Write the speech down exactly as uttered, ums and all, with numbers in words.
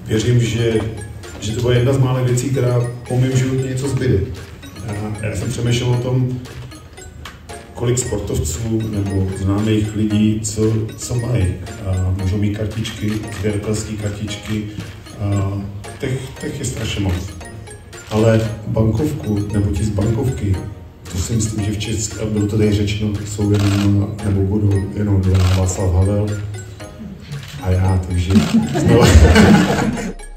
věřím, že, že to byla jedna z mála věcí, která po mém životě něco zbyde. Já, já jsem přemýšlel o tom, kolik sportovců nebo známých lidí, co, co mají. A můžou mít kartičky, sběratelské kartičky, a těch, těch je strašně moc. Ale bankovku, nebo ti z bankovky, to si myslím, že v Česku, bylo to tady řečeno, tak jsou jenom, nebo budou jenom dva, Václav Havel a já, takže znovu.